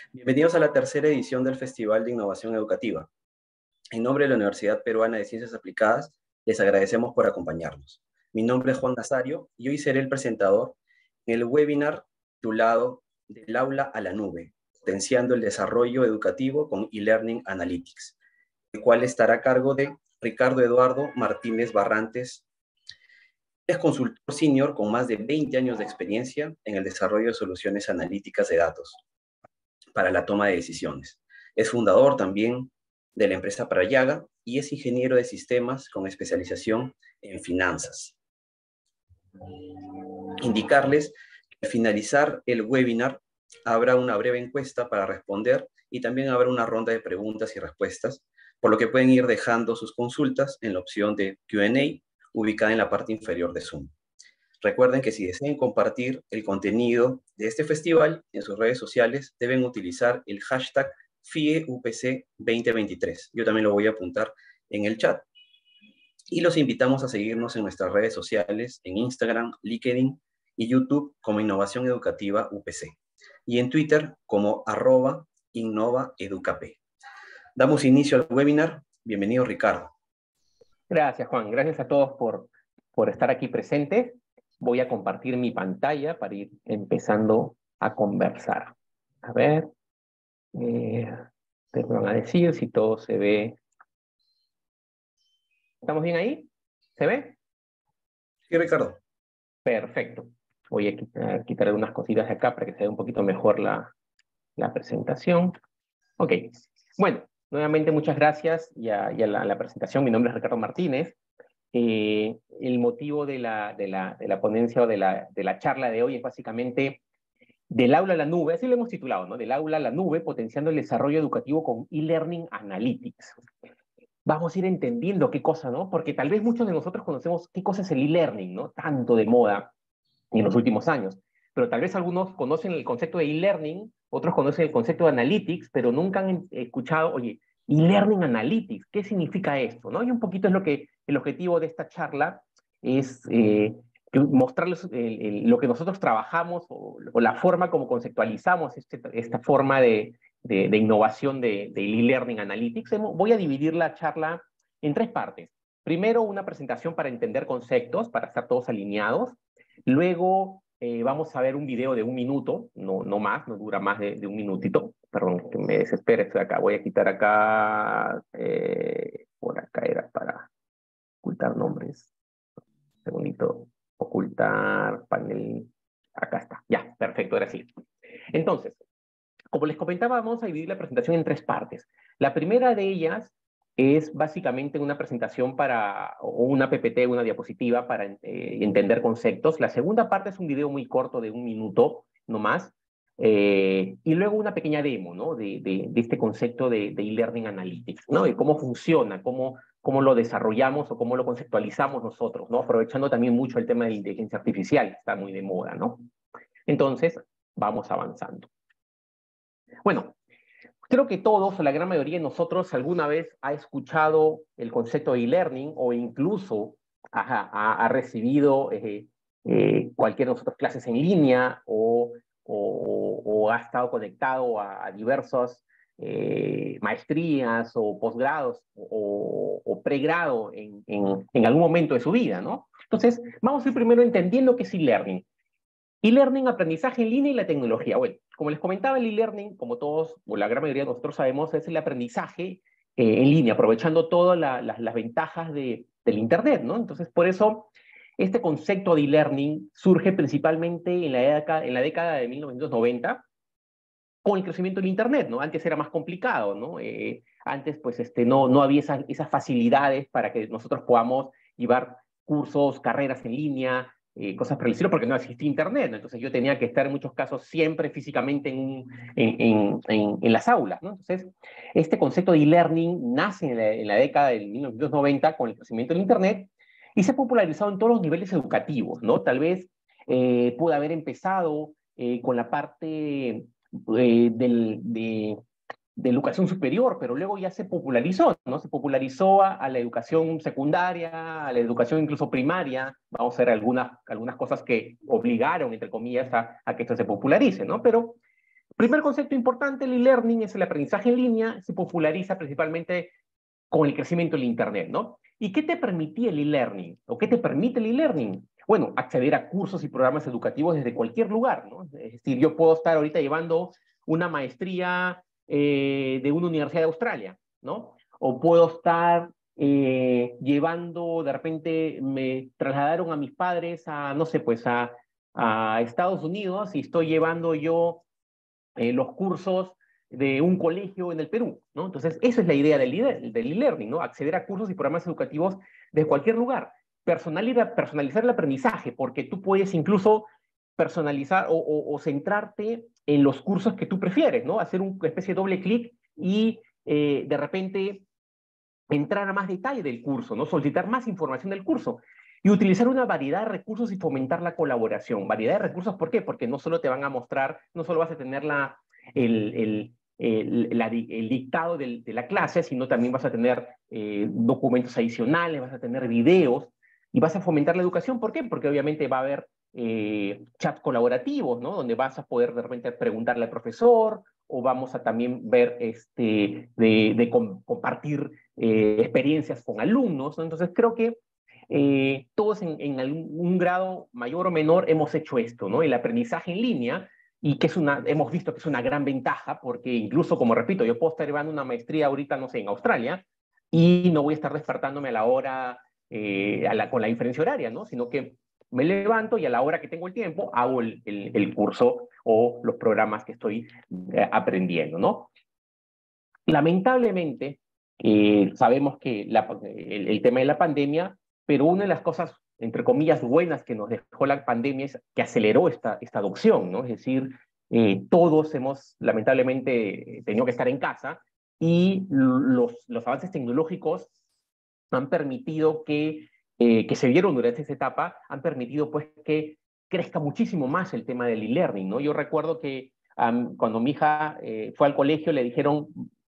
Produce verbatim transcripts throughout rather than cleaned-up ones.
Bienvenidos a la tercera edición del Festival de Innovación Educativa. En nombre de la Universidad Peruana de Ciencias Aplicadas, les agradecemos por acompañarnos. Mi nombre es Juan Nazario y hoy seré el presentador en el webinar titulado Del aula a la nube, potenciando el desarrollo educativo con e-learning analytics, el cual estará a cargo de Ricardo Eduardo Martínez Barrantes. Es consultor senior con más de veinte años de experiencia en el desarrollo de soluciones analíticas de datos para la toma de decisiones. Es fundador también de la empresa Prayaga y es ingeniero de sistemas con especialización en finanzas. Indicarles que al finalizar el webinar habrá una breve encuesta para responder y también habrá una ronda de preguntas y respuestas, por lo que pueden ir dejando sus consultas en la opción de Q and A ubicada en la parte inferior de Zoom. Recuerden que si desean compartir el contenido de este festival en sus redes sociales, deben utilizar el hashtag F I E U P C veinte veintitrés. Yo también lo voy a apuntar en el chat. Y los invitamos a seguirnos en nuestras redes sociales, en Instagram, LinkedIn y YouTube como Innovación Educativa U P C. Y en Twitter como arroba innovaeducap. Damos inicio al webinar. Bienvenido, Ricardo. Gracias, Juan. Gracias a todos por, por estar aquí presentes. Voy a compartir mi pantalla para ir empezando a conversar. A ver, eh, me van a decir si todo se ve. ¿Estamos bien ahí? ¿Se ve? Sí, Ricardo. Perfecto. Voy a quitar, quitar algunas cositas de acá para que se vea un poquito mejor la, la presentación. Ok. Bueno, nuevamente muchas gracias y a, y a la, la presentación. Mi nombre es Ricardo Martínez. Eh, el motivo de la, de, la, de la ponencia o de la, de la charla de hoy es básicamente del aula a la nube, así lo hemos titulado, ¿no? Del aula a la nube, potenciando el desarrollo educativo con e-learning analytics. Vamos a ir entendiendo qué cosa, ¿no? Porque tal vez muchos de nosotros conocemos qué cosa es el e-learning, ¿no? Tanto de moda en los últimos años. Pero tal vez algunos conocen el concepto de e-learning, otros conocen el concepto de analytics, pero nunca han escuchado, oye, e-learning analytics, ¿qué significa esto? ¿No? Y un poquito es lo que el objetivo de esta charla es eh, mostrarles el, el, lo que nosotros trabajamos o, o la forma como conceptualizamos este, esta forma de, de, de innovación de, de e-learning analytics. Voy a dividir la charla en tres partes. Primero, una presentación para entender conceptos, para estar todos alineados. Luego eh, vamos a ver un video de un minuto, no, no más, no dura más de, de un minutito. Perdón, que me desespere, estoy acá. Voy a quitar acá, eh, por acá era para ocultar nombres. Un segundito, ocultar panel. Acá está, ya, perfecto, ahora sí. Entonces, como les comentaba, vamos a dividir la presentación en tres partes. La primera de ellas es básicamente una presentación para, o una P P T, una diapositiva para eh, entender conceptos. La segunda parte es un video muy corto de un minuto, no más. Eh, y luego una pequeña demo, ¿no? De, de, de este concepto de e-learning analytics, ¿no? De cómo funciona, cómo, cómo lo desarrollamos o cómo lo conceptualizamos nosotros, ¿no? Aprovechando también mucho el tema de la inteligencia artificial, que está muy de moda, ¿no? Entonces, vamos avanzando. Bueno, creo que todos, o la gran mayoría de nosotros, alguna vez ha escuchado el concepto de e-learning o incluso ajá, ha, ha recibido eh, eh, cualquier de nosotros clases en línea o, o, o ha estado conectado a, a diversas eh, maestrías o posgrados o, o pregrado en, en, en algún momento de su vida, ¿no? Entonces, vamos a ir primero entendiendo qué es e-learning. E-learning, aprendizaje en línea y la tecnología. Bueno, como les comentaba, el e-learning, como todos, o la gran mayoría de nosotros sabemos, es el aprendizaje eh, en línea, aprovechando todas la, la, las ventajas de, del Internet, ¿no? Entonces, por eso, este concepto de e-learning surge principalmente en la, década, en la década de mil novecientos noventa, con el crecimiento del Internet, ¿no? Antes era más complicado, ¿no? Eh, antes, pues, este, no, no había esas, esas facilidades para que nosotros podamos llevar cursos, carreras en línea, Eh, cosas por el estilo, porque no existía Internet, ¿no? Entonces yo tenía que estar en muchos casos siempre físicamente en, en, en, en, en las aulas, ¿no? Entonces, este concepto de e-learning nace en la, en la década de mil novecientos noventa con el crecimiento del Internet y se ha popularizado en todos los niveles educativos, ¿no? Tal vez eh, pudo haber empezado eh, con la parte eh, del, de, de educación superior, pero luego ya se popularizó, ¿no? Se popularizó a, a la educación secundaria, a la educación incluso primaria. Vamos a ver algunas, algunas cosas que obligaron, entre comillas, a, a que esto se popularice, ¿no? Pero primer concepto importante del e-learning es el aprendizaje en línea, se populariza principalmente con el crecimiento del Internet, ¿no? ¿Y qué te permitía el e-learning? ¿O qué te permite el e-learning? Bueno, acceder a cursos y programas educativos desde cualquier lugar, ¿no? Es decir, yo puedo estar ahorita llevando una maestría eh, de una universidad de Australia, ¿no? O puedo estar eh, llevando, de repente me trasladaron a mis padres a, no sé, pues a, a Estados Unidos y estoy llevando yo eh, los cursos de un colegio en el Perú, ¿no? Entonces, esa es la idea del e-learning, ¿no? Acceder a cursos y programas educativos de cualquier lugar. Personalizar, personalizar el aprendizaje, porque tú puedes incluso personalizar o, o, o centrarte en los cursos que tú prefieres, ¿no? Hacer una especie de doble clic y eh, de repente entrar a más detalle del curso, ¿no? Solicitar más información del curso y utilizar una variedad de recursos y fomentar la colaboración. Variedad de recursos, ¿por qué? Porque no solo te van a mostrar, no solo vas a tener la, el, el, el, la, el dictado del, de la clase, sino también vas a tener eh, documentos adicionales, vas a tener videos y vas a fomentar la educación. ¿Por qué? Porque obviamente va a haber eh, chats colaborativos, ¿no? Donde vas a poder de repente preguntarle al profesor o vamos a también ver este, de, de com compartir eh, experiencias con alumnos, ¿no? Entonces creo que eh, todos en, en algún, un grado mayor o menor hemos hecho esto, ¿no? El aprendizaje en línea, y que es una, hemos visto que es una gran ventaja, porque incluso, como repito, yo puedo estar llevando una maestría ahorita, no sé, en Australia, y no voy a estar despertándome a la hora, eh, a la, con la diferencia horaria, ¿no? Sino que me levanto y a la hora que tengo el tiempo hago el, el, el curso o los programas que estoy eh, aprendiendo, ¿no? Lamentablemente, eh, sabemos que la, el, el tema de la pandemia, pero una de las cosas, entre comillas, buenas que nos dejó la pandemia es que aceleró esta, esta adopción, ¿no? Es decir, eh, todos hemos lamentablemente tenido que estar en casa y los, los avances tecnológicos han permitido que, eh, que se vieron durante esta etapa, han permitido pues que crezca muchísimo más el tema del e-learning, ¿no? Yo recuerdo que um, cuando mi hija eh, fue al colegio le dijeron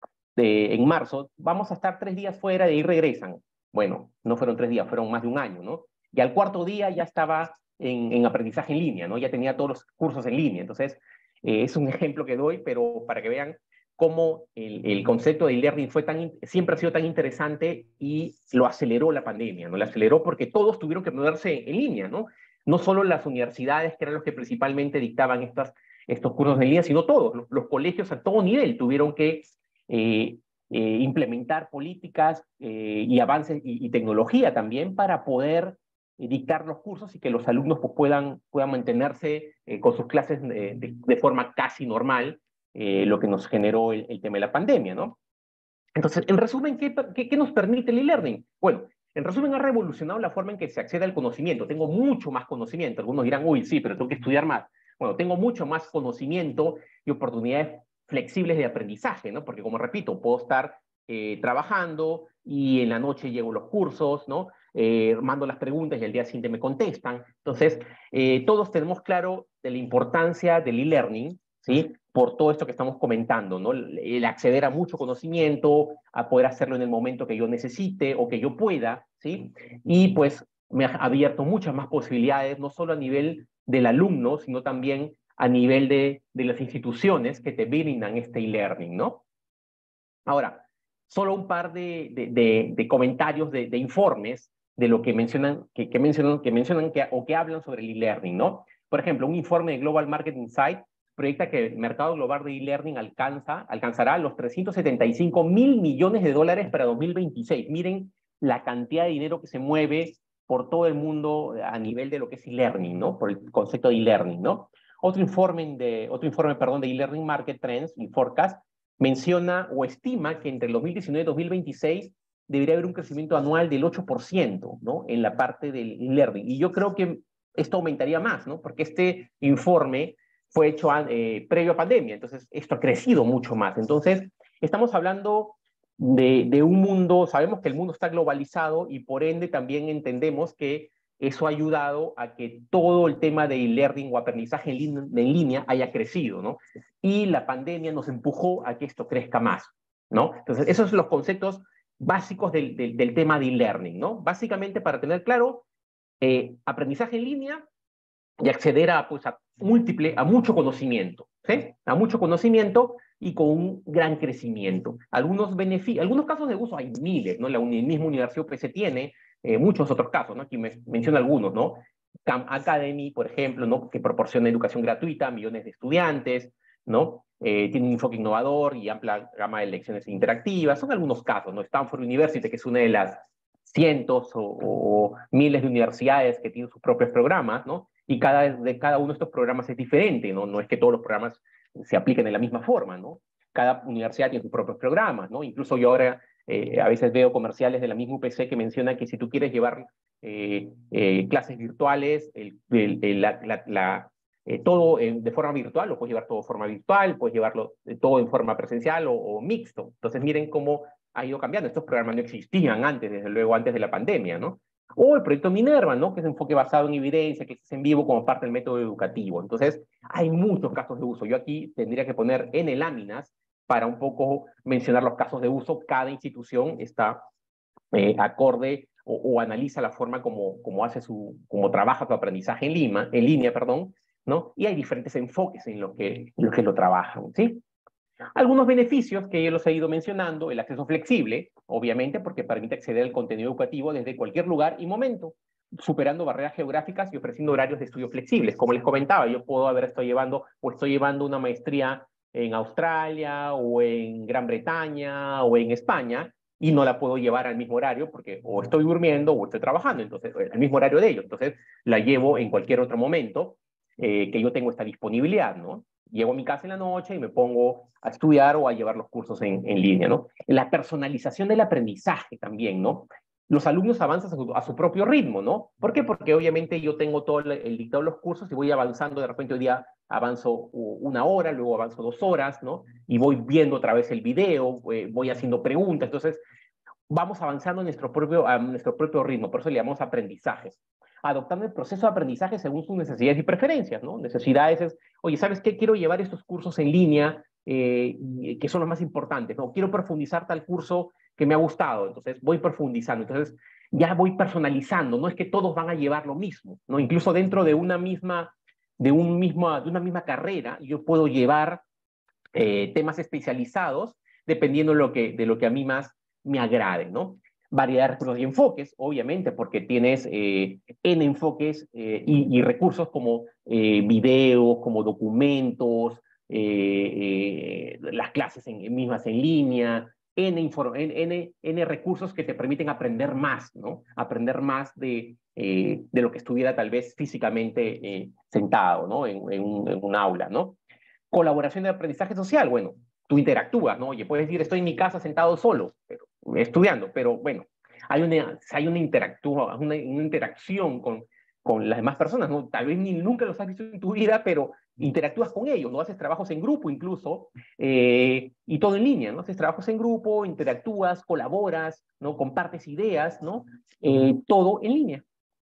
de, en marzo, vamos a estar tres días fuera y ahí regresan. Bueno, no fueron tres días, fueron más de un año, ¿no? Y al cuarto día ya estaba en, en aprendizaje en línea, ¿no? Ya tenía todos los cursos en línea. Entonces, eh, es un ejemplo que doy, pero para que vean cómo el, el concepto de e-learning fue tan, siempre ha sido tan interesante y lo aceleró la pandemia, ¿no? Lo aceleró porque todos tuvieron que ponerse en línea, ¿no? No solo las universidades, que eran los que principalmente dictaban estas, estos cursos en línea, sino todos, los, los colegios a todo nivel tuvieron que eh, eh, implementar políticas eh, y avances y, y tecnología también para poder eh, dictar los cursos y que los alumnos pues, puedan, puedan mantenerse eh, con sus clases de, de, de forma casi normal, eh, lo que nos generó el, el tema de la pandemia, ¿no? Entonces, en resumen, ¿qué, qué, qué nos permite el e-learning? Bueno, en resumen, ha revolucionado la forma en que se accede al conocimiento. Tengo mucho más conocimiento. Algunos dirán, uy, sí, pero tengo que estudiar más. Bueno, tengo mucho más conocimiento y oportunidades flexibles de aprendizaje, ¿no? Porque, como repito, puedo estar eh, trabajando y en la noche llevo los cursos, ¿no? Eh, mando las preguntas y al día siguiente me contestan. Entonces, eh, todos tenemos claro de la importancia del e-learning, ¿sí? Por todo esto que estamos comentando, ¿no? El acceder a mucho conocimiento, a poder hacerlo en el momento que yo necesite o que yo pueda, ¿sí? Y pues me ha abierto muchas más posibilidades, no solo a nivel del alumno, sino también a nivel de, de las instituciones que te brindan este e-learning, ¿no? Ahora, solo un par de, de, de, de comentarios, de, de informes de lo que mencionan, que, que mencionan, que mencionan que, o que hablan sobre el e-learning, ¿no? Por ejemplo, un informe de Global Market Insight proyecta que el mercado global de e-learning alcanza, alcanzará los trescientos setenta y cinco mil millones de dólares para dos mil veintiséis. Miren la cantidad de dinero que se mueve por todo el mundo a nivel de lo que es e-learning, ¿no? Por el concepto de e-learning, ¿no? Otro informe, de, otro informe perdón, de e-learning Market Trends y Forecast menciona o estima que entre el dos mil diecinueve y dos mil veintiséis debería haber un crecimiento anual del ocho por ciento, ¿no? En la parte del e-learning. Y yo creo que esto aumentaría más, ¿no? Porque este informe fue hecho eh, previo a pandemia, entonces esto ha crecido mucho más. Entonces, estamos hablando de, de un mundo, sabemos que el mundo está globalizado y por ende también entendemos que eso ha ayudado a que todo el tema de e-learning o aprendizaje en, línea, en línea haya crecido, ¿no? Y la pandemia nos empujó a que esto crezca más, ¿no? Entonces, esos son los conceptos básicos del, del, del tema de e-learning, ¿no? Básicamente, para tener claro, eh, aprendizaje en línea y acceder a, pues, a múltiple, a mucho conocimiento. ¿sí? A mucho conocimiento y con un gran crecimiento. Algunos, algunos casos de uso hay miles, ¿no? La uni misma Universidad U P C tiene eh, muchos otros casos, ¿no? Aquí me menciono algunos, ¿no? Khan Academy, por ejemplo, ¿no? Que proporciona educación gratuita a millones de estudiantes, ¿no? Eh, tiene un enfoque innovador y amplia gama de lecciones interactivas. Son algunos casos, ¿no? Stanford University, que es una de las cientos o, o miles de universidades que tienen sus propios programas, ¿no? Y cada, de cada uno de estos programas es diferente, ¿no? No es que todos los programas se apliquen de la misma forma, ¿no? Cada universidad tiene sus propios programas, ¿no? Incluso yo ahora eh, a veces veo comerciales de la misma U P C que mencionan que si tú quieres llevar eh, eh, clases virtuales, el, el, el, la, la, la, eh, todo en, de forma virtual, lo puedes llevar todo de forma virtual, puedes llevarlo eh, todo en forma presencial o, o mixto. Entonces miren cómo ha ido cambiando. Estos programas no existían antes, desde luego, antes de la pandemia, ¿no? O el proyecto Minerva, ¿no? Que es un enfoque basado en evidencia, que es en vivo como parte del método educativo. Entonces, hay muchos casos de uso. Yo aquí tendría que poner N láminas para un poco mencionar los casos de uso. Cada institución está eh, acorde o, o analiza la forma como, como hace su, como trabaja su aprendizaje en, Lima, en línea, perdón, ¿no? Y hay diferentes enfoques en los que, en los que lo trabajan, ¿sí? Algunos beneficios que yo los he ido mencionando: el acceso flexible, obviamente, porque permite acceder al contenido educativo desde cualquier lugar y momento, superando barreras geográficas y ofreciendo horarios de estudio flexibles. Como les comentaba, yo puedo haber estado llevando o estoy llevando una maestría en Australia o en Gran Bretaña o en España y no la puedo llevar al mismo horario porque o estoy durmiendo o estoy trabajando, entonces al mismo horario de ellos. Entonces la llevo en cualquier otro momento eh, que yo tengo esta disponibilidad, ¿no? Llego a mi casa en la noche y me pongo a estudiar o a llevar los cursos en, en línea, ¿no? La personalización del aprendizaje también, ¿no? Los alumnos avanzan a su, a su propio ritmo, ¿no? ¿Por qué? Porque obviamente yo tengo todo el, el dictado de los cursos y voy avanzando. De repente hoy día avanzo una hora, luego avanzo dos horas, ¿no? Y voy viendo otra vez el video, eh, voy haciendo preguntas. Entonces, vamos avanzando a nuestro propio, a nuestro propio ritmo. Por eso le llamamos aprendizajes. Adoptando el proceso de aprendizaje según sus necesidades y preferencias, ¿no? Necesidades es, oye, ¿sabes qué? Quiero llevar estos cursos en línea, eh, que son los más importantes, ¿no? Quiero profundizar tal curso que me ha gustado, entonces voy profundizando, entonces ya voy personalizando, no es que todos van a llevar lo mismo, ¿no? Incluso dentro de una misma, de un mismo, de una misma carrera, yo puedo llevar eh, temas especializados dependiendo de lo, que, de lo que a mí más me agrade, ¿no? Variedad de recursos y enfoques, obviamente, porque tienes eh, N enfoques eh, y, y recursos como eh, videos, como documentos, eh, eh, las clases en, mismas en línea, N, N, N recursos que te permiten aprender más, ¿no? Aprender más de, eh, de lo que estuviera tal vez físicamente eh, sentado, ¿no? En, en, un, en un aula, ¿no? Colaboración de aprendizaje social, bueno, tú interactúas, ¿no? Oye, puedes decir, estoy en mi casa sentado solo, pero, estudiando, pero bueno, hay una, hay una, interactúa, una, una interacción con, con las demás personas, ¿no? Tal vez ni nunca los has visto en tu vida, pero interactúas con ellos, ¿no? Haces trabajos en grupo incluso, eh, y todo en línea, ¿no? Haces trabajos en grupo, interactúas, colaboras, ¿no? Compartes ideas, ¿no? Eh, todo en línea.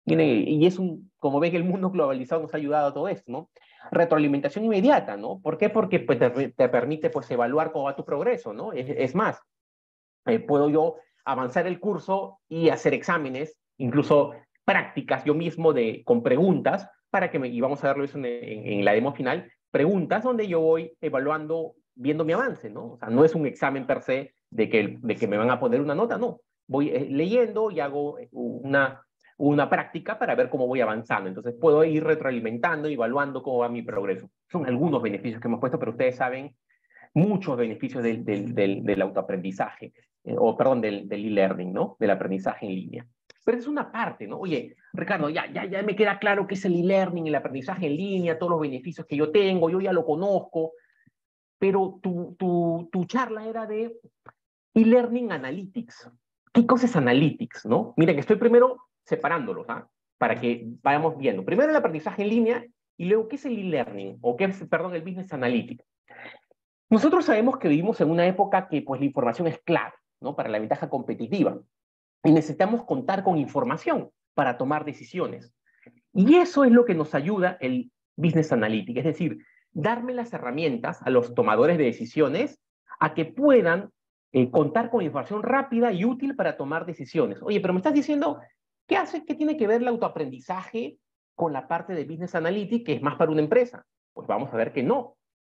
Y es un, como ven, el mundo globalizado nos ha ayudado a todo esto, ¿no? Retroalimentación inmediata, ¿no? ¿Por qué? Porque pues, te, te permite pues, evaluar cómo va tu progreso, ¿no? Es, es más, eh, puedo yo avanzar el curso y hacer exámenes, incluso prácticas yo mismo de, con preguntas, para que me, y vamos a verlo eso en, en, en la demo final, preguntas donde yo voy evaluando, viendo mi avance, ¿no? O sea, no es un examen per se de que, de que me van a poner una nota, no. Voy eh, leyendo y hago una, una práctica para ver cómo voy avanzando. Entonces puedo ir retroalimentando, evaluando cómo va mi progreso. Son algunos beneficios que hemos puesto, pero ustedes saben muchos beneficios del, del, del, del autoaprendizaje, eh, o perdón, del, del e-learning, ¿no? Del aprendizaje en línea. Pero es una parte, ¿no? Oye, Ricardo, ya, ya, ya me queda claro qué es el e-learning, el aprendizaje en línea, todos los beneficios que yo tengo, yo ya lo conozco, pero tu, tu, tu charla era de e-learning analytics. ¿Qué cosa es analytics, no? Miren, estoy primero separándolos, ¿ah? Para que vayamos viendo. Primero el aprendizaje en línea y luego qué es el e-learning, o qué es, perdón, el business analytics. Nosotros sabemos que vivimos en una época que pues, la información es clave, ¿no? Para la ventaja competitiva. Y necesitamos contar con información para tomar decisiones. Y eso es lo que nos ayuda el Business Analytics, es decir, darme las herramientas a los tomadores de decisiones a que puedan eh, contar con información rápida y útil para tomar decisiones. Oye, pero me estás diciendo, ¿qué hace, qué tiene que ver el autoaprendizaje con la parte de Business Analytics, que es más para una empresa? Pues vamos a ver que no.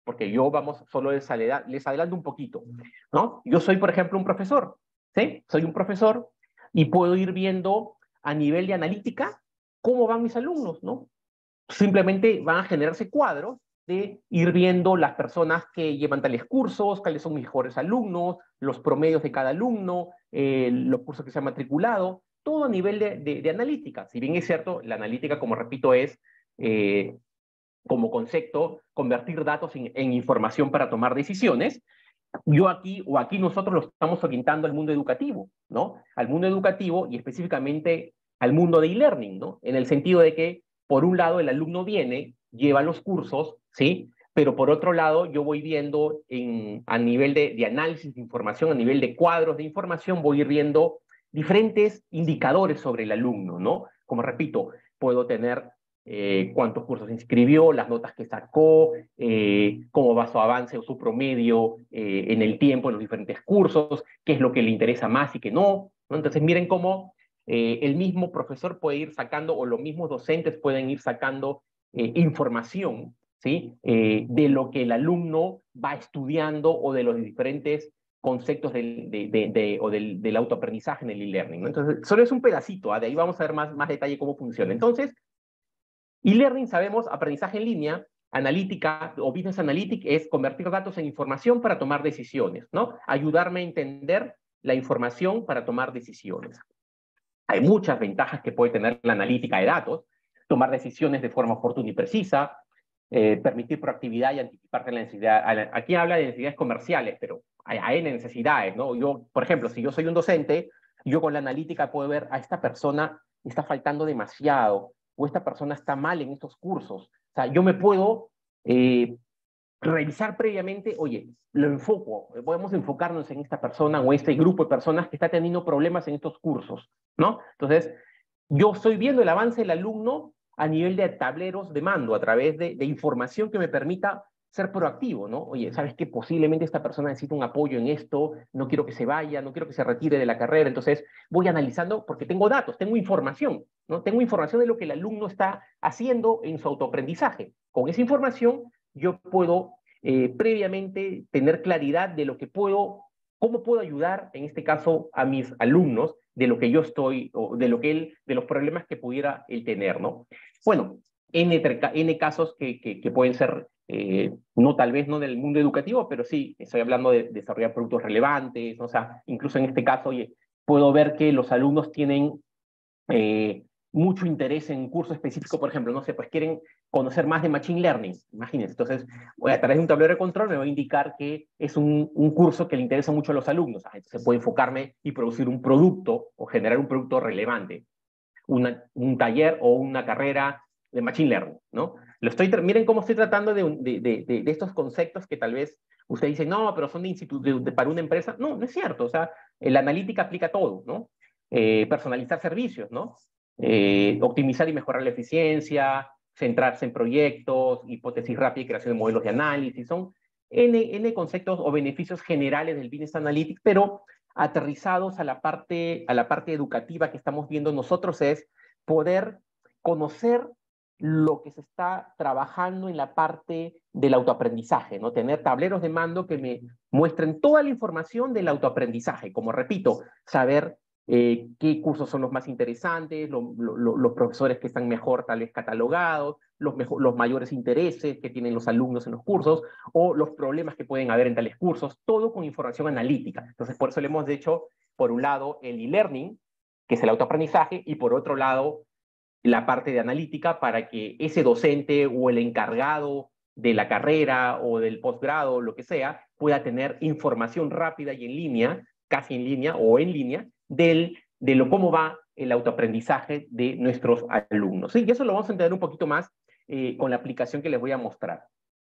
porque yo, vamos, solo les, les adelanto un poquito, ¿no? Yo soy, por ejemplo, un profesor, ¿sí? Soy un profesor y puedo ir viendo a nivel de analítica cómo van mis alumnos, ¿no? Simplemente van a generarse cuadros de ir viendo las personas que llevan tales cursos, cuáles son mis mejores alumnos, los promedios de cada alumno, eh, los cursos que se han matriculado, todo a nivel de, de, de analítica. Si bien es cierto, la analítica, como repito, es, eh, como concepto, convertir datos en, en información para tomar decisiones. Yo aquí, o aquí nosotros lo estamos orientando al mundo educativo, ¿no? Al mundo educativo y específicamente al mundo de e-learning, ¿no? En el sentido de que, por un lado, el alumno viene, lleva los cursos, ¿sí? Pero por otro lado, yo voy viendo en, a nivel de, de análisis de información, a nivel de cuadros de información, voy a ir viendo diferentes indicadores sobre el alumno, ¿no? Como repito, puedo tener eh, cuántos cursos inscribió, las notas que sacó, eh, cómo va su avance o su promedio eh, en el tiempo en los diferentes cursos, qué es lo que le interesa más y qué no, ¿no? Entonces miren cómo eh, el mismo profesor puede ir sacando, o los mismos docentes pueden ir sacando eh, información, ¿sí? Eh, de lo que el alumno va estudiando o de los diferentes conceptos del, de, de, de, o del, del autoaprendizaje en el e-learning, ¿no? Entonces, solo es un pedacito, ¿eh? De ahí vamos a ver más, más detalle cómo funciona. Entonces, e-learning, sabemos, aprendizaje en línea, analítica o business analytics es convertir datos en información para tomar decisiones, ¿no? Ayudarme a entender la información para tomar decisiones. Hay muchas ventajas que puede tener la analítica de datos: tomar decisiones de forma oportuna y precisa, eh, permitir proactividad y anticiparte la necesidad. Aquí habla de necesidades comerciales, pero hay, hay necesidades, ¿no? Yo, por ejemplo, si yo soy un docente, yo con la analítica puedo ver a esta persona está faltando demasiado, o esta persona está mal en estos cursos. O sea, yo me puedo eh, revisar previamente, oye, lo enfoco, podemos enfocarnos en esta persona o este grupo de personas que está teniendo problemas en estos cursos, ¿no? Entonces, yo estoy viendo el avance del alumno a nivel de tableros de mando, a través de, de información que me permita ser proactivo, ¿no? Oye, ¿sabes qué? Posiblemente esta persona necesita un apoyo en esto, no quiero que se vaya, no quiero que se retire de la carrera, entonces voy analizando porque tengo datos, tengo información, ¿no? Tengo información de lo que el alumno está haciendo en su autoaprendizaje. Con esa información yo puedo eh, previamente tener claridad de lo que puedo, cómo puedo ayudar, en este caso, a mis alumnos, de lo que yo estoy, o de lo que él, de los problemas que pudiera él tener, ¿no? Bueno, N, N casos que, que, que pueden ser, eh, no tal vez no del mundo educativo, pero sí, estoy hablando de, de desarrollar productos relevantes, ¿no? O sea, incluso en este caso, oye, puedo ver que los alumnos tienen eh, mucho interés en un curso específico, por ejemplo, no sé, pues quieren conocer más de Machine Learning, imagínense. Entonces, voy a través de un tablero de control me va a indicar que es un, un curso que le interesa mucho a los alumnos. Ah, entonces puedo enfocarme y producir un producto o generar un producto relevante, una, un taller o una carrera de Machine Learning, ¿no? Lo estoy, miren cómo estoy tratando de, de, de, de, de estos conceptos que tal vez usted dice, no, pero son de instituto, de, para una empresa. No, no es cierto. O sea, la analítica aplica todo, ¿no? Eh, personalizar servicios, ¿no? Eh, optimizar y mejorar la eficiencia, centrarse en proyectos, hipótesis rápida y creación de modelos de análisis. Son N, N conceptos o beneficios generales del Business Analytics, pero aterrizados a la parte, a la parte educativa que estamos viendo nosotros, es poder conocer lo que se está trabajando en la parte del autoaprendizaje, ¿no? Tener tableros de mando que me muestren toda la información del autoaprendizaje. Como repito, saber eh, qué cursos son los más interesantes, lo, lo, los profesores que están mejor tal vez catalogados, los, mejor, los mayores intereses que tienen los alumnos en los cursos, o los problemas que pueden haber en tales cursos, todo con información analítica. Entonces, por eso le hemos hecho, por un lado, el e-learning, que es el autoaprendizaje, y por otro lado, la parte de analítica, para que ese docente o el encargado de la carrera o del posgrado, lo que sea, pueda tener información rápida y en línea, casi en línea o en línea, del, de lo, cómo va el autoaprendizaje de nuestros alumnos. ¿Sí? Y eso lo vamos a entender un poquito más eh, con la aplicación que les voy a mostrar.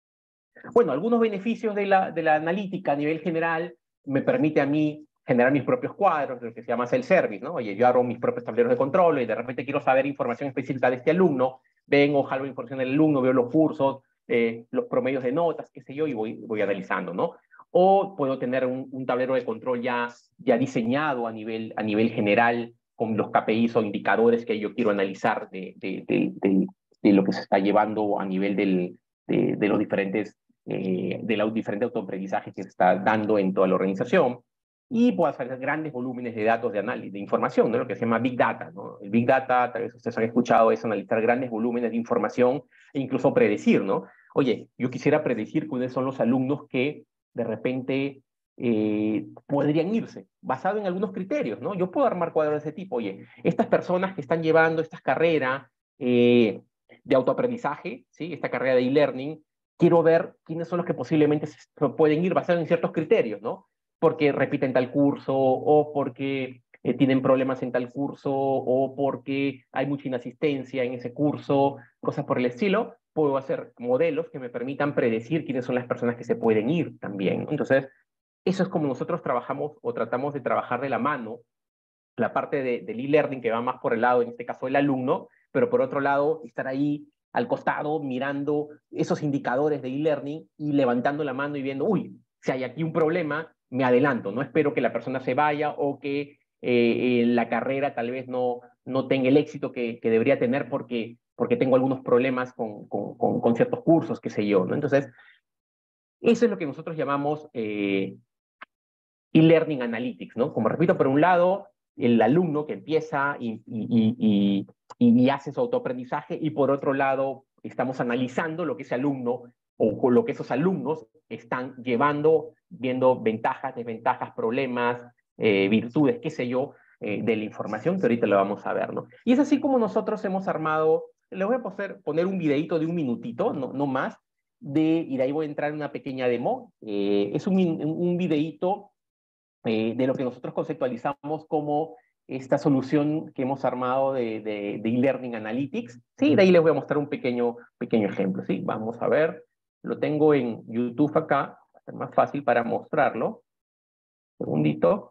Bueno, algunos beneficios de la, de la analítica a nivel general me permite a mí generar mis propios cuadros, lo que se llama self-service, ¿no? Oye, yo abro mis propios tableros de control y de repente quiero saber información específica de este alumno, vengo, jalo información del alumno, veo los cursos, eh, los promedios de notas, qué sé yo, y voy, voy analizando, ¿no? O puedo tener un, un tablero de control ya, ya diseñado a nivel, a nivel general, con los K P Is o indicadores que yo quiero analizar de, de, de, de, de lo que se está llevando a nivel del, de, de los diferentes eh, de los diferentes autoaprendizajes que se está dando en toda la organización. Y puedo hacer grandes volúmenes de datos de análisis, de información, ¿no? Lo que se llama Big Data, ¿no? El Big Data, tal vez ustedes han escuchado, es analizar grandes volúmenes de información e incluso predecir, ¿no? Oye, yo quisiera predecir cuáles son los alumnos que de repente eh, podrían irse, basado en algunos criterios, ¿no? Yo puedo armar cuadros de ese tipo. Oye, estas personas que están llevando estas carreras eh, de autoaprendizaje, ¿sí? Esta carrera de e-learning, quiero ver quiénes son los que posiblemente se pueden ir basados en ciertos criterios, ¿no? Porque repiten tal curso, o porque eh, tienen problemas en tal curso, o porque hay mucha inasistencia en ese curso, cosas por el estilo. Puedo hacer modelos que me permitan predecir quiénes son las personas que se pueden ir también. Entonces, eso es como nosotros trabajamos o tratamos de trabajar de la mano, la parte de, del e-learning que va más por el lado, en este caso, del alumno, pero por otro lado, estar ahí al costado mirando esos indicadores de e-learning y levantando la mano y viendo, uy, si hay aquí un problema, me adelanto, no espero que la persona se vaya o que eh, la carrera tal vez no, no tenga el éxito que, que debería tener porque, porque tengo algunos problemas con, con, con, con ciertos cursos, qué sé yo, ¿no? Entonces, eso es lo que nosotros llamamos eh, e-learning analytics, ¿no? Como repito, por un lado, el alumno que empieza y, y, y, y, y hace su autoaprendizaje, y por otro lado, estamos analizando lo que ese alumno o lo que esos alumnos están llevando, viendo ventajas, desventajas, problemas, eh, virtudes, qué sé yo, eh, de la información que ahorita lo vamos a ver, ¿no? Y es así como nosotros hemos armado, les voy a poner, poner un videito de un minutito, no, no más, de, y de ahí voy a entrar en una pequeña demo. Eh, es un, un videito eh, de lo que nosotros conceptualizamos como esta solución que hemos armado de, de, de e-learning analytics. Sí, de ahí les voy a mostrar un pequeño, pequeño ejemplo. Sí, vamos a ver. Lo tengo en YouTube acá, va a ser más fácil para mostrarlo. Un segundito.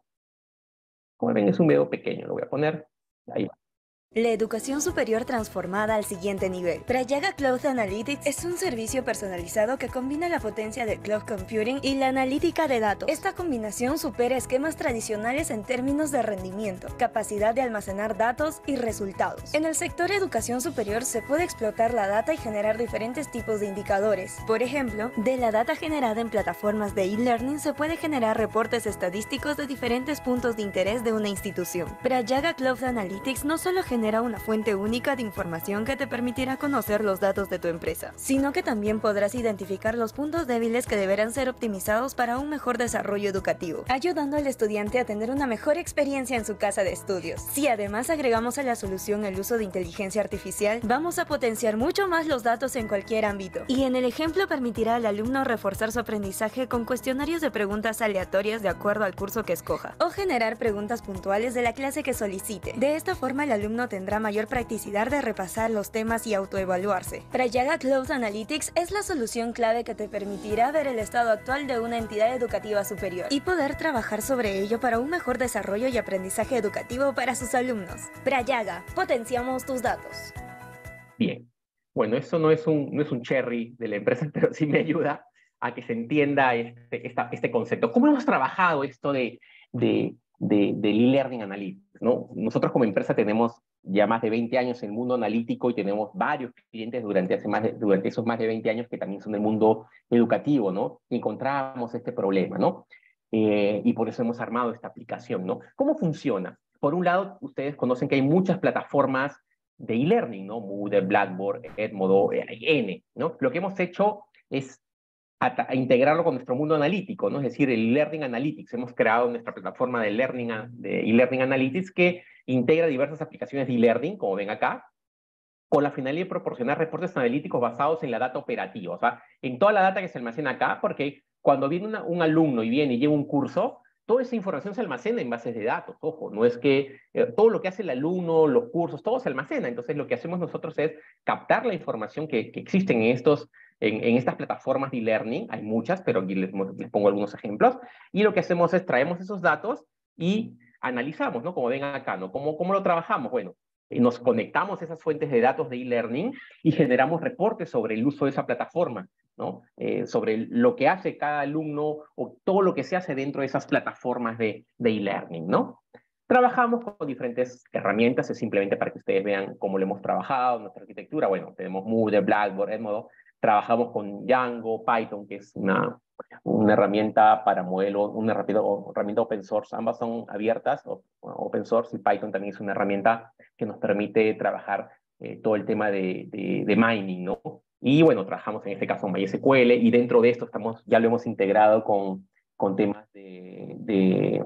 Como ven, es un video pequeño, lo voy a poner. Ahí va. La educación superior transformada al siguiente nivel. Prayaga Cloud Analytics es un servicio personalizado que combina la potencia del cloud computing y la analítica de datos. Esta combinación supera esquemas tradicionales en términos de rendimiento, capacidad de almacenar datos y resultados. En el sector educación superior se puede explotar la data y generar diferentes tipos de indicadores. Por ejemplo, de la data generada en plataformas de e-learning se puede generar reportes estadísticos de diferentes puntos de interés de una institución. Prayaga Cloud Analytics no solo genera una fuente única de información que te permitirá conocer los datos de tu empresa, sino que también podrás identificar los puntos débiles que deberán ser optimizados para un mejor desarrollo educativo, ayudando al estudiante a tener una mejor experiencia en su casa de estudios. Si además agregamos a la solución el uso de inteligencia artificial, vamos a potenciar mucho más los datos en cualquier ámbito. Y en el ejemplo permitirá al alumno reforzar su aprendizaje con cuestionarios de preguntas aleatorias de acuerdo al curso que escoja, o generar preguntas puntuales de la clase que solicite. De esta forma el alumno tendrá mayor practicidad de repasar los temas y autoevaluarse. Prayaga Cloud Analytics es la solución clave que te permitirá ver el estado actual de una entidad educativa superior y poder trabajar sobre ello para un mejor desarrollo y aprendizaje educativo para sus alumnos. Prayaga, potenciamos tus datos. Bien. Bueno, eso no es un, no es un cherry de la empresa, pero sí me ayuda a que se entienda este, esta, este concepto. ¿Cómo hemos trabajado esto de, de, de, del e-learning analytics, ¿no? Nosotros como empresa tenemos ya más de veinte años en el mundo analítico y tenemos varios clientes durante, hace más de, durante esos más de veinte años que también son del mundo educativo, ¿no? Y encontramos este problema, ¿no? Eh, y por eso hemos armado esta aplicación, ¿no? ¿Cómo funciona? Por un lado, ustedes conocen que hay muchas plataformas de e-learning, ¿no? Moodle, Blackboard, Edmodo, N, ¿no? Lo que hemos hecho es a, a integrarlo con nuestro mundo analítico, ¿no? Es decir, el Learning Analytics. Hemos creado nuestra plataforma de Learning, de e-Learning Analytics que integra diversas aplicaciones de e-learning, como ven acá, con la finalidad de proporcionar reportes analíticos basados en la data operativa, o sea, en toda la data que se almacena acá, porque cuando viene una, un alumno y viene y lleva un curso, toda esa información se almacena en bases de datos, ojo, no es que eh, todo lo que hace el alumno, los cursos, todo se almacena. Entonces lo que hacemos nosotros es captar la información que, que existen en, estos, en, en estas plataformas de e-learning, hay muchas, pero aquí les, les pongo algunos ejemplos, y lo que hacemos es traemos esos datos y analizamos, ¿no? Como ven acá, ¿no? ¿Cómo, cómo lo trabajamos? Bueno, nos conectamos a esas fuentes de datos de e-learning y generamos reportes sobre el uso de esa plataforma, ¿no? Eh, sobre lo que hace cada alumno o todo lo que se hace dentro de esas plataformas de e-learning, ¿no? Trabajamos con diferentes herramientas, es simplemente para que ustedes vean cómo lo hemos trabajado, nuestra arquitectura. Bueno, tenemos Moodle, Blackboard, Edmodo, trabajamos con Django, Python, que es una, una herramienta para modelos, una herramienta, herramienta open source. Ambas son abiertas, open source, y Python también es una herramienta que nos permite trabajar eh, todo el tema de, de, de mining, ¿no? Y bueno, trabajamos en este caso en MySQL, y dentro de esto estamos, ya lo hemos integrado con, con temas de, de,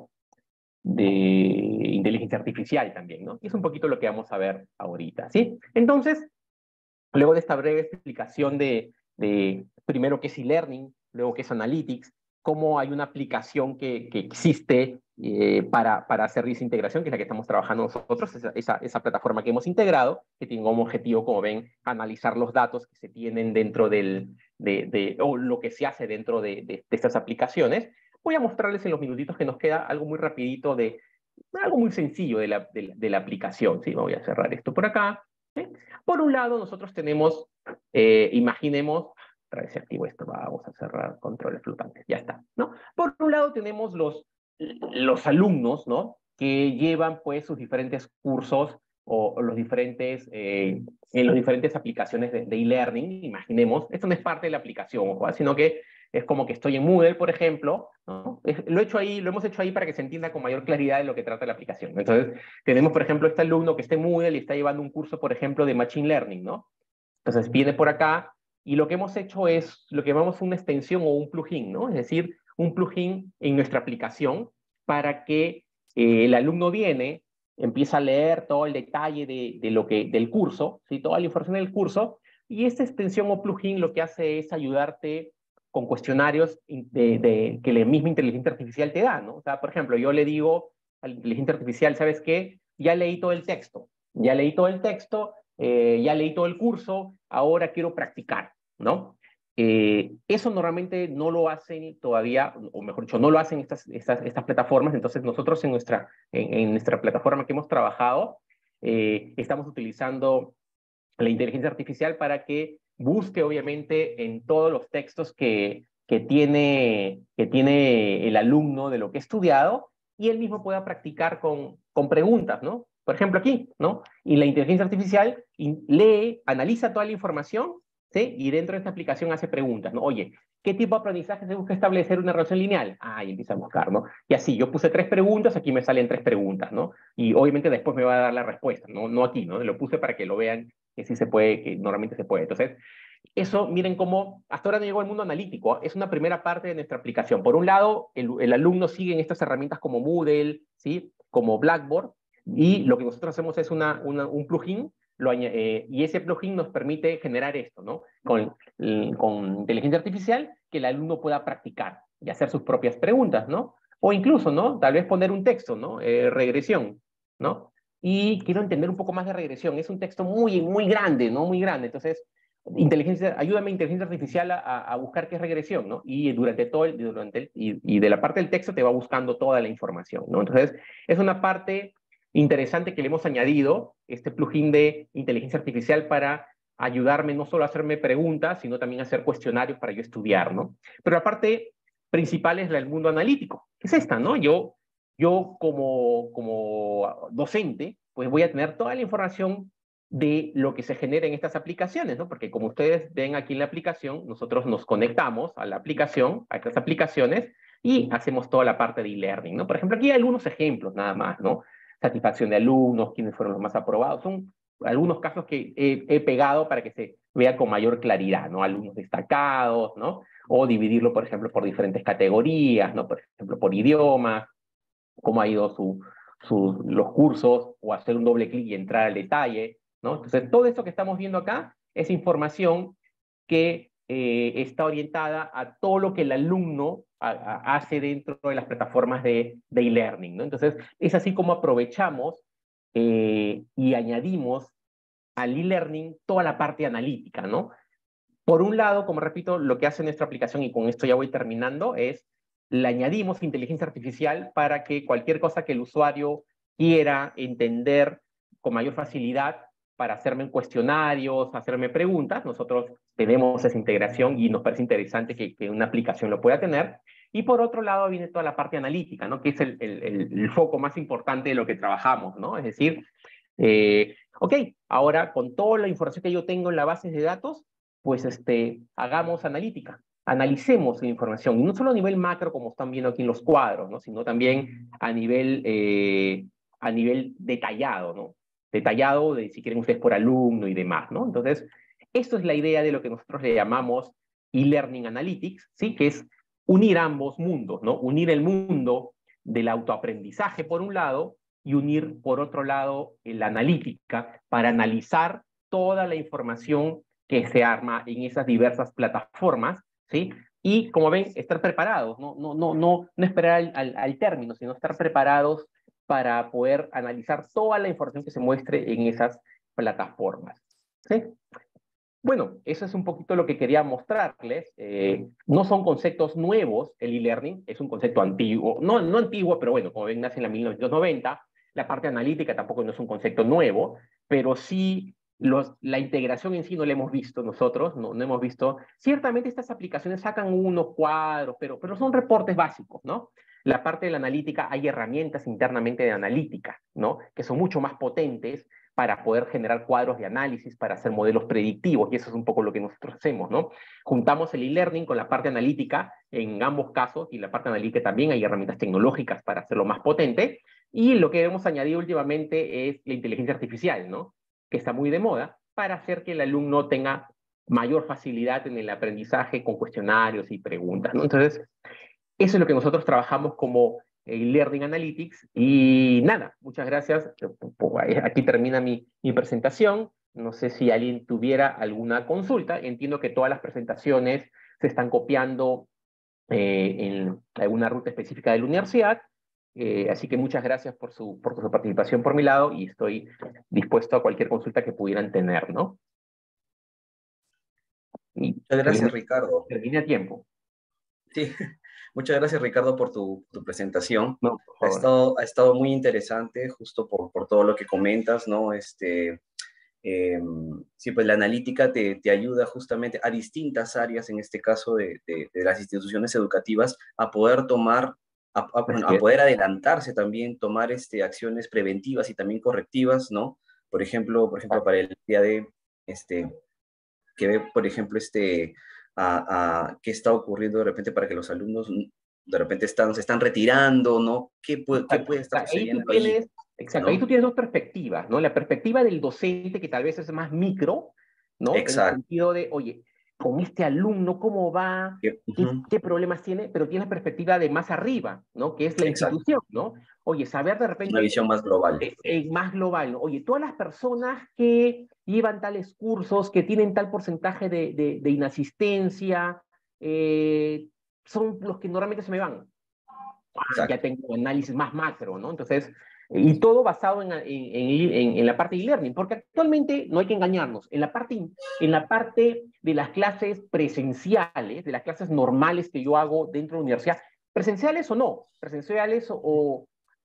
de inteligencia artificial también, ¿no? Y es un poquito lo que vamos a ver ahorita, ¿sí? Entonces, luego de esta breve explicación de, de primero qué es e-learning, luego qué es analytics, cómo hay una aplicación que, que existe eh, para, para hacer esa integración, que es la que estamos trabajando nosotros, esa, esa, esa plataforma que hemos integrado, que tiene como objetivo, como ven, analizar los datos que se tienen dentro del, de, de, o lo que se hace dentro de, de, de estas aplicaciones. Voy a mostrarles en los minutitos que nos queda algo muy rapidito de, algo muy sencillo de la, de, de la aplicación, ¿sí? Voy a cerrar esto por acá. ¿Sí? Por un lado, nosotros tenemos, eh, imaginemos, otra vez se activo esto, vamos a cerrar controles flotantes, ya está, ¿no? Por un lado tenemos los, los alumnos, ¿no? Que llevan, pues, sus diferentes cursos o, o los diferentes, eh, en las diferentes aplicaciones de e-learning, imaginemos, esto no es parte de la aplicación, ojo, sino que es como que estoy en Moodle, por ejemplo, ¿no? Es, lo, he hecho ahí, lo hemos hecho ahí para que se entienda con mayor claridad de lo que trata la aplicación. Entonces, tenemos, por ejemplo, este alumno que está en Moodle y está llevando un curso, por ejemplo, de Machine Learning, ¿no? Entonces, viene por acá y lo que hemos hecho es lo que llamamos una extensión o un plugin, ¿no? Es decir, un plugin en nuestra aplicación para que eh, el alumno viene, empieza a leer todo el detalle de, de lo que, del curso, ¿sí? Toda la información del curso, y esta extensión o plugin lo que hace es ayudarte con cuestionarios de, de, que la misma inteligencia artificial te da, ¿no? O sea, por ejemplo, yo le digo a la inteligencia artificial, ¿sabes qué? Ya leí todo el texto, ya leí todo el texto, eh, ya leí todo el curso, ahora quiero practicar, ¿no? Eh, eso normalmente no lo hacen todavía, o mejor dicho, no lo hacen estas, estas, estas plataformas. Entonces nosotros en nuestra, en, en nuestra plataforma que hemos trabajado, eh, estamos utilizando la inteligencia artificial para que busque, obviamente, en todos los textos que, que, tiene, que tiene el alumno de lo que ha estudiado, y él mismo pueda practicar con, con preguntas, ¿no? Por ejemplo, aquí, ¿no? Y la inteligencia artificial lee, analiza toda la información, ¿sí? Y dentro de esta aplicación hace preguntas, ¿no? Oye, ¿qué tipo de aprendizaje se busca establecer una relación lineal? Ah, y empieza a buscar, ¿no? Y así, yo puse tres preguntas, aquí me salen tres preguntas, ¿no? Y obviamente después me va a dar la respuesta, ¿no? No aquí, ¿no? Lo puse para que lo vean, que sí se puede, que normalmente se puede. Entonces, eso, miren cómo hasta ahora no llegó al mundo analítico. Es una primera parte de nuestra aplicación. Por un lado, el, el alumno sigue en estas herramientas como Moodle, ¿sí? Como Blackboard, y lo que nosotros hacemos es una, una, un plugin, lo, eh, y ese plugin nos permite generar esto, ¿no? Con, con inteligencia artificial, que el alumno pueda practicar y hacer sus propias preguntas, ¿no? O incluso, ¿no? Tal vez poner un texto, ¿no? Eh, regresión, ¿no? Y quiero entender un poco más de regresión. Es un texto muy, muy grande, ¿no? Muy grande. Entonces, inteligencia, ayúdame inteligencia artificial a, a buscar qué es regresión, ¿no? Y durante todo el, durante el, y, y de la parte del texto te va buscando toda la información, ¿no? Entonces, es una parte interesante que le hemos añadido, este plugin de inteligencia artificial, para ayudarme no solo a hacerme preguntas, sino también a hacer cuestionarios para yo estudiar, ¿no? Pero la parte principal es el mundo analítico, que es esta, ¿no? Yo, yo como, como docente, pues voy a tener toda la información de lo que se genera en estas aplicaciones, ¿no? Porque como ustedes ven aquí en la aplicación, nosotros nos conectamos a la aplicación, a estas aplicaciones, y hacemos toda la parte de e-learning, ¿no? Por ejemplo, aquí hay algunos ejemplos nada más, ¿no? Satisfacción de alumnos, quiénes fueron los más aprobados, son algunos casos que he, he pegado para que se vea con mayor claridad, ¿no? Alumnos destacados, ¿no? O dividirlo, por ejemplo, por diferentes categorías, ¿no? Por ejemplo, por idiomas, cómo ha ido su, su, los cursos, o hacer un doble clic y entrar al detalle, ¿no? Entonces, todo esto que estamos viendo acá es información que eh, está orientada a todo lo que el alumno a, a, hace dentro de las plataformas de e-learning, ¿no? Entonces, es así como aprovechamos eh, y añadimos al e-learning toda la parte analítica, ¿no? Por un lado, como repito, lo que hace nuestra aplicación, y con esto ya voy terminando, es le añadimos inteligencia artificial para que cualquier cosa que el usuario quiera entender con mayor facilidad, para hacerme cuestionarios, hacerme preguntas, nosotros tenemos esa integración y nos parece interesante que, que una aplicación lo pueda tener. Y por otro lado viene toda la parte analítica, ¿no? Que es el, el, el foco más importante de lo que trabajamos, ¿no? Es decir, eh, ok, ahora con toda la información que yo tengo en la base de datos, pues este, hagamos analítica, analicemos la información, y no solo a nivel macro, como están viendo aquí en los cuadros, ¿no? Sino también a nivel, eh, a nivel detallado, ¿no? Detallado, de, si quieren ustedes, por alumno y demás, ¿no? Entonces, esto es la idea de lo que nosotros le llamamos e-learning analytics, ¿sí? Que es unir ambos mundos, ¿no? Unir el mundo del autoaprendizaje, por un lado, y unir, por otro lado, la analítica para analizar toda la información que se arma en esas diversas plataformas, ¿sí? Y, como ven, estar preparados, no, no, no, no, no esperar al, al, al término, sino estar preparados para poder analizar toda la información que se muestre en esas plataformas, ¿sí? Bueno, eso es un poquito lo que quería mostrarles. Eh, no son conceptos nuevos, el e-learning es un concepto antiguo, no, no antiguo, pero bueno, como ven, nace en la mil novecientos noventa. La parte analítica tampoco no es un concepto nuevo, pero sí los, la integración en sí no la hemos visto nosotros, no, no hemos visto. Ciertamente estas aplicaciones sacan unos cuadros, pero, pero son reportes básicos, ¿no? La parte de la analítica, hay herramientas internamente de analítica, ¿no? Que son mucho más potentes para poder generar cuadros de análisis, para hacer modelos predictivos, y eso es un poco lo que nosotros hacemos, ¿no? Juntamos el e-learning con la parte analítica en ambos casos, y la parte analítica también hay herramientas tecnológicas para hacerlo más potente, y lo que hemos añadido últimamente es la inteligencia artificial, ¿no? Que está muy de moda, para hacer que el alumno tenga mayor facilidad en el aprendizaje con cuestionarios y preguntas, ¿no? Entonces, eso es lo que nosotros trabajamos como e-learning analytics. Y nada, muchas gracias. Aquí termina mi, mi presentación. No sé si alguien tuviera alguna consulta. Entiendo que todas las presentaciones se están copiando eh, en alguna ruta específica de la universidad. Eh, así que muchas gracias por su, por su participación por mi lado, y estoy dispuesto a cualquier consulta que pudieran tener, ¿no? Y Muchas gracias, Ricardo. terminé a tiempo. Sí, muchas gracias, Ricardo, por tu, tu presentación. No, por Ha favor. estado, ha estado muy interesante, justo por, por todo lo que comentas, ¿no? Este, eh, sí, pues la analítica te, te ayuda justamente a distintas áreas, en este caso de, de, de las instituciones educativas, a poder tomar, a, a, bueno, a poder adelantarse también, tomar este, acciones preventivas y también correctivas, ¿no? Por ejemplo, por ejemplo, para el día de, este, que ve, por ejemplo, este, a, a qué está ocurriendo de repente para que los alumnos de repente están, se están retirando, ¿no? ¿Qué puede, qué puede estar Ahí tú sucediendo ahí? tienes, exacto, ¿No? ahí tú tienes dos perspectivas, ¿no? La perspectiva del docente, que tal vez es más micro, ¿no? En el Exacto. sentido de, oye, con este alumno, ¿cómo va? Que- ¿Qué, ujú, qué problemas tiene? Pero tienes perspectiva de más arriba, ¿no? Que es la exacto. institución, ¿no? Oye, saber de Una repente visión más global. eh, eh, más global, ¿no? Oye, todas las personas que llevan tales cursos, que tienen tal porcentaje de, de, de inasistencia, eh, son los que normalmente se me van. Ah, ya Exacto. tengo análisis más macro, ¿no? Entonces, y todo basado en, en, en, en la parte de e-learning, porque actualmente no hay que engañarnos, en la, parte, en la parte de las clases presenciales, de las clases normales que yo hago dentro de la universidad, presenciales o no, presenciales o, o,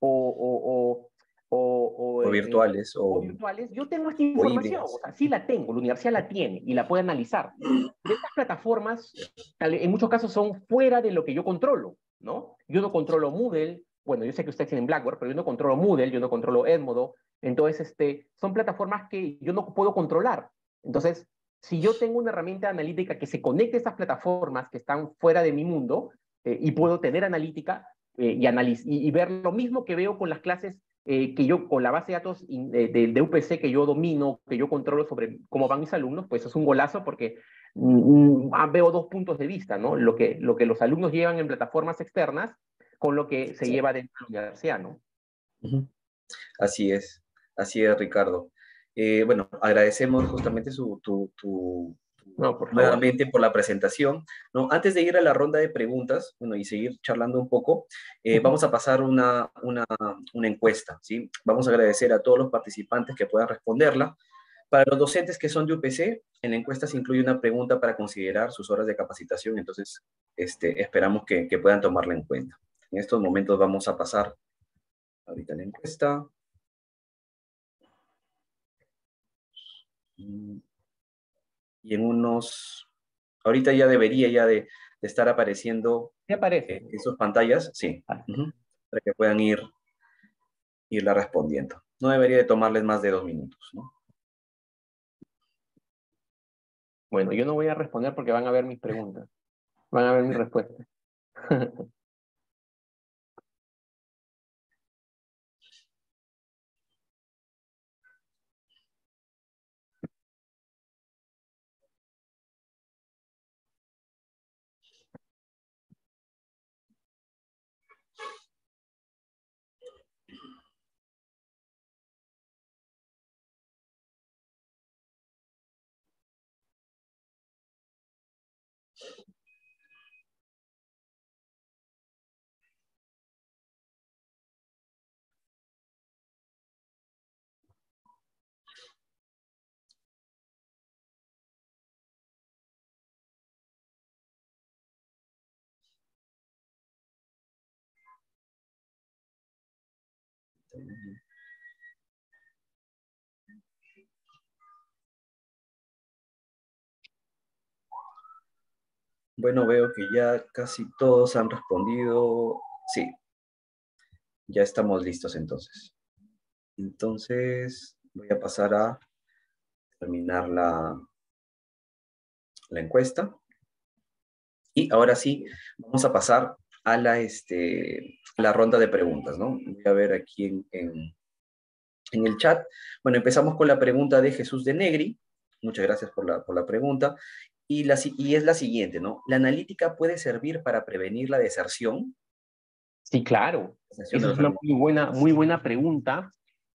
o, o, o, O eh, virtuales o o, virtuales, yo tengo esta o información, o híbridas. sea, sí la tengo, la universidad la tiene y la puede analizar. Pero estas plataformas, en muchos casos, son fuera de lo que yo controlo, ¿no? Yo no controlo Moodle, bueno, yo sé que ustedes tienen Blackboard, pero yo no controlo Moodle, yo no controlo Edmodo, entonces este, son plataformas que yo no puedo controlar. Entonces, si yo tengo una herramienta analítica que se conecte a estas plataformas que están fuera de mi mundo, eh, y puedo tener analítica eh, y, analiz y, y ver lo mismo que veo con las clases eh, que yo, con la base de datos de, de, de U P C que yo domino, que yo controlo sobre cómo van mis alumnos, pues es un golazo, porque mm, veo dos puntos de vista, ¿no? Lo que, lo que los alumnos llevan en plataformas externas con lo que se Sí. lleva dentro de la universidad, ¿no? Ujú. Así es, así es, Ricardo. Eh, bueno, agradecemos justamente su, tu, tu, No, por favor. nuevamente por la presentación, ¿no? Antes de ir a la ronda de preguntas, bueno, y seguir charlando un poco, eh, vamos a pasar una, una, una encuesta, ¿sí? Vamos a agradecer a todos los participantes que puedan responderla. Para los docentes que son de U P C, en la encuesta se incluye una pregunta para considerar sus horas de capacitación, entonces este, esperamos que, que puedan tomarla en cuenta. En estos momentos vamos a pasar ahorita la encuesta. Y en unos, ahorita ya debería ya de, de estar apareciendo ¿Qué parece? eh, en sus pantallas, sí, uh-huh, para que puedan ir, irla respondiendo. No debería de tomarles más de dos minutos, ¿no? Bueno, yo no voy a responder porque van a ver mis preguntas. Van a ver mis respuestas. Bueno, veo que ya casi todos han respondido. Sí, ya estamos listos entonces. Entonces, voy a pasar a terminar la, la encuesta. Y ahora sí, vamos a pasar a la, este, a la ronda de preguntas, ¿no? Voy a ver aquí en, en, en el chat. Bueno, empezamos con la pregunta de Jesús de Negri. Muchas gracias por la, por la pregunta. Y, la, y es la siguiente, ¿no? ¿La analítica puede servir para prevenir la deserción? Sí, claro. Deserción de Esa es los una alumnos. muy buena, muy buena pregunta.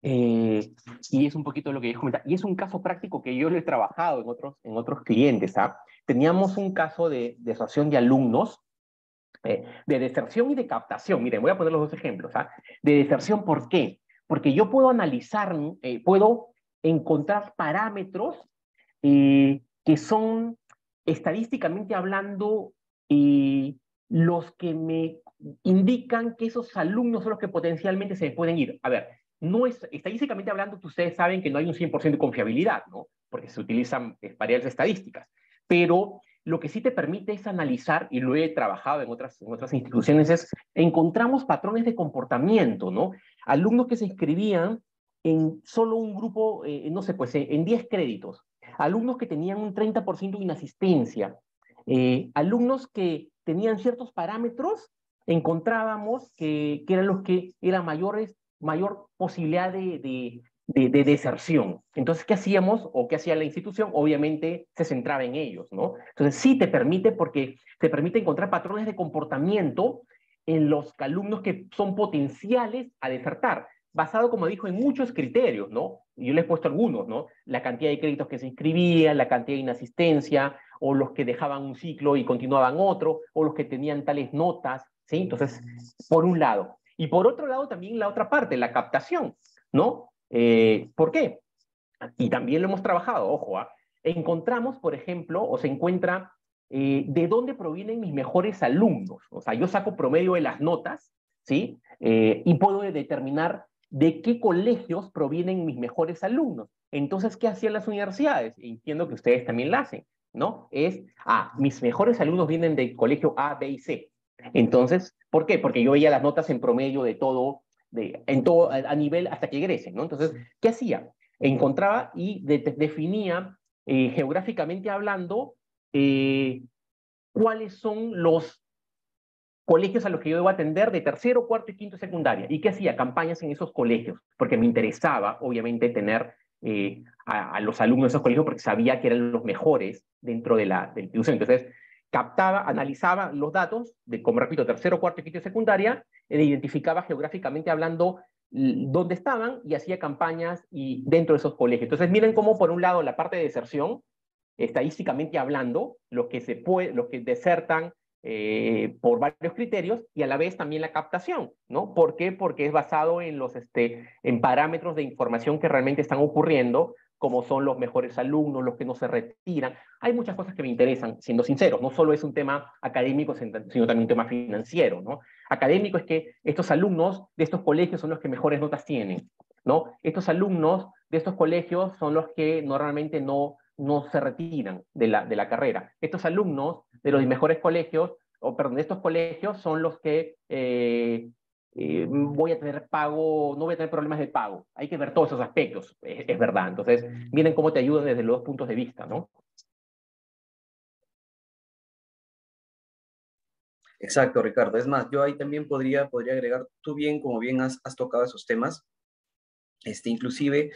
Eh, y es un poquito lo que yo comentaba. Y es un caso práctico que yo lo he trabajado en otros, en otros clientes. ¿ah? Teníamos un caso de deserción de alumnos, eh, de deserción y de captación. Miren, voy a poner los dos ejemplos. ¿ah? De deserción, ¿por qué? Porque yo puedo analizar, eh, puedo encontrar parámetros eh, que son estadísticamente hablando eh, los que me indican que esos alumnos son los que potencialmente se pueden ir. A ver, no es, estadísticamente hablando, ustedes saben que no hay un cien por ciento de confiabilidad, ¿no? Porque se utilizan eh, variables estadísticas. Pero lo que sí te permite es analizar, y lo he trabajado en otras, en otras instituciones, es encontramos patrones de comportamiento, ¿no? Alumnos que se inscribían en solo un grupo, eh, no sé, pues en diez créditos, alumnos que tenían un treinta por ciento de inasistencia, eh, alumnos que tenían ciertos parámetros, encontrábamos que, que eran los que eran mayores, mayor posibilidad de, de, de, de deserción. Entonces, ¿qué hacíamos o qué hacía la institución? Obviamente se centraba en ellos, ¿no? Entonces, sí te permite, porque te permite encontrar patrones de comportamiento en los alumnos que son potenciales a desertar, basado, como dijo, en muchos criterios, ¿no? Yo les he puesto algunos, ¿no? La cantidad de créditos que se inscribían, la cantidad de inasistencia, o los que dejaban un ciclo y continuaban otro, o los que tenían tales notas, ¿sí? Entonces, por un lado. Y por otro lado, también la otra parte, la captación, ¿no? Eh, ¿Por qué? Y también lo hemos trabajado, ojo, ¿ah? Encontramos, por ejemplo, o se encuentra eh, de dónde provienen mis mejores alumnos. O sea, yo saco promedio de las notas, ¿sí? Eh, y puedo determinar de qué colegios provienen mis mejores alumnos. Entonces, ¿qué hacían las universidades? Entiendo que ustedes también la hacen, ¿no? Es, ah, mis mejores alumnos vienen del colegio A, B y C. Entonces, ¿por qué? Porque yo veía las notas en promedio de todo, de, en todo, a, a nivel hasta que egresen, ¿no? Entonces, ¿qué hacía? Encontraba y de, de, definía eh, geográficamente hablando eh, cuáles son los colegios a los que yo debo atender de tercero, cuarto y quinto secundaria. ¿Y qué hacía? Campañas en esos colegios, porque me interesaba, obviamente, tener eh, a, a, los alumnos de esos colegios porque sabía que eran los mejores dentro de la, de la institución. Entonces, captaba, analizaba los datos de, como repito, tercero, cuarto y quinto secundaria, e identificaba geográficamente hablando dónde estaban y hacía campañas y dentro de esos colegios. Entonces, miren cómo, por un lado, la parte de deserción, estadísticamente hablando, los que, se puede, los que desertan eh, por varios criterios y a la vez también la captación, ¿no? ¿Por qué? Porque es basado en, los, este, en parámetros de información que realmente están ocurriendo, como son los mejores alumnos, los que no se retiran. Hay muchas cosas que me interesan, siendo sinceros, no solo es un tema académico, sino también un tema financiero, ¿no? Académico es que estos alumnos de estos colegios son los que mejores notas tienen, ¿no? Estos alumnos de estos colegios son los que normalmente no no se retiran de la, de la carrera. Estos alumnos de los mejores colegios, o perdón, de estos colegios son los que eh, eh, voy a tener pago, no voy a tener problemas de pago. Hay que ver todos esos aspectos, es, es verdad. Entonces, miren cómo te ayudan desde los dos puntos de vista, ¿no? Exacto, Ricardo. Es más, yo ahí también podría, podría agregar, tú bien, como bien has, has tocado esos temas, este, inclusive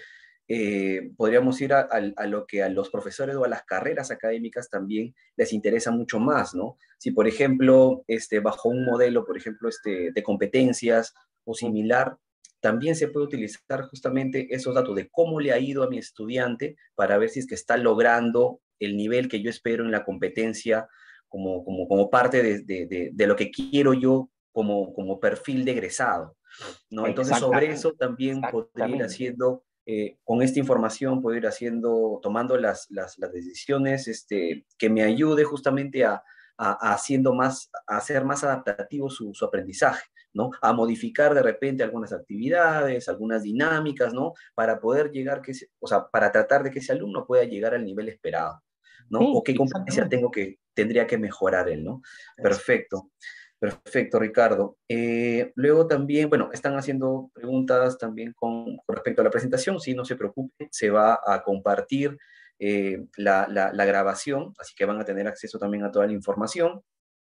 eh, podríamos ir a, a, a lo que a los profesores o a las carreras académicas también les interesa mucho más, ¿no? Si, por ejemplo, este, bajo un modelo, por ejemplo, este, de competencias o similar, también se puede utilizar justamente esos datos de cómo le ha ido a mi estudiante para ver si es que está logrando el nivel que yo espero en la competencia como, como, como parte de, de, de, de lo que quiero yo como, como perfil de egresado, ¿no? Entonces, sobre Exactamente, eso también podría ir exactamente. haciendo, eh, con esta información, puedo ir haciendo, tomando las, las, las decisiones este, que me ayude justamente a, a, a haciendo más, a hacer más adaptativo su, su aprendizaje, ¿no? A modificar de repente algunas actividades, algunas dinámicas, ¿no? Para poder llegar, que ese, o sea, para tratar de que ese alumno pueda llegar al nivel esperado, ¿no? Sí, O qué competencia exactamente. tengo que, tendría que mejorar él, ¿no? Eso. Perfecto. Perfecto, Ricardo. Eh, luego también, bueno, están haciendo preguntas también con, con respecto a la presentación. Sí, no se preocupen, se va a compartir eh, la, la, la grabación, así que van a tener acceso también a toda la información.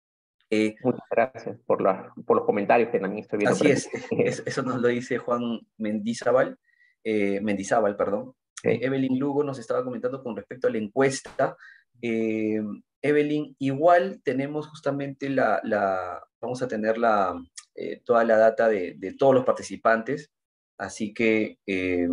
Eh, Muchas gracias por, la, por los comentarios que también estoy viendo por Así aquí. es, es- eso nos lo dice Juan Mendizábal, eh, Mendizábal, perdón. Eh, Sí. Evelyn Lugo nos estaba comentando con respecto a la encuesta. Eh, Evelyn, igual tenemos justamente la, la vamos a tener la, eh, toda la data de, de todos los participantes, así que eh,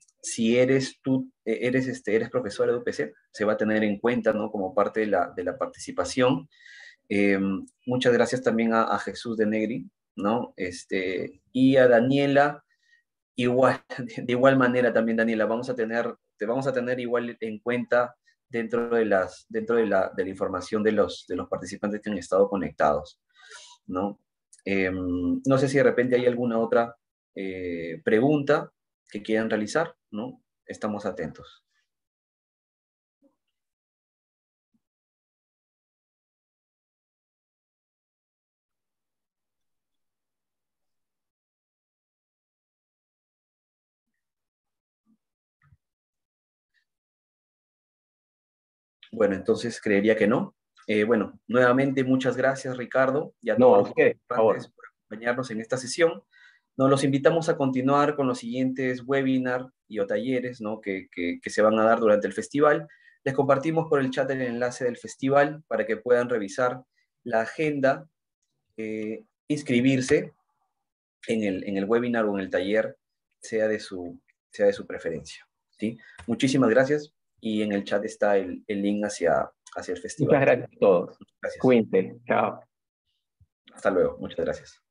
si eres tú, eh, eres, este, eres profesora de U P C, se va a tener en cuenta, ¿no? Como parte de la, de la participación. Eh, Muchas gracias también a, a Jesús de Negri, ¿no? Este, y a Daniela, igual, de, de igual manera también, Daniela, vamos a tener, te vamos a tener igual en cuenta dentro de, las, dentro de, la, de la información de los, de los participantes que han estado conectados, ¿no? Eh, no sé si de repente hay alguna otra eh, pregunta que quieran realizar, ¿no? Estamos atentos. Bueno, entonces creería que no. Eh, bueno, nuevamente muchas gracias, Ricardo, y a No, todos a los ustedes, por participantes favor. por acompañarnos en esta sesión. Nos los invitamos a continuar con los siguientes webinars y o talleres, ¿no? que, que, que se van a dar durante el festival. Les compartimos por el chat el enlace del festival para que puedan revisar la agenda, eh, inscribirse en el, en el webinar o en el taller, sea de su, sea de su preferencia, ¿sí? Muchísimas gracias y en el chat está el, el link hacia, hacia el Muchas festival. gracias a todos. Gracias. Cuídense. Chao. Hasta luego. Muchas gracias.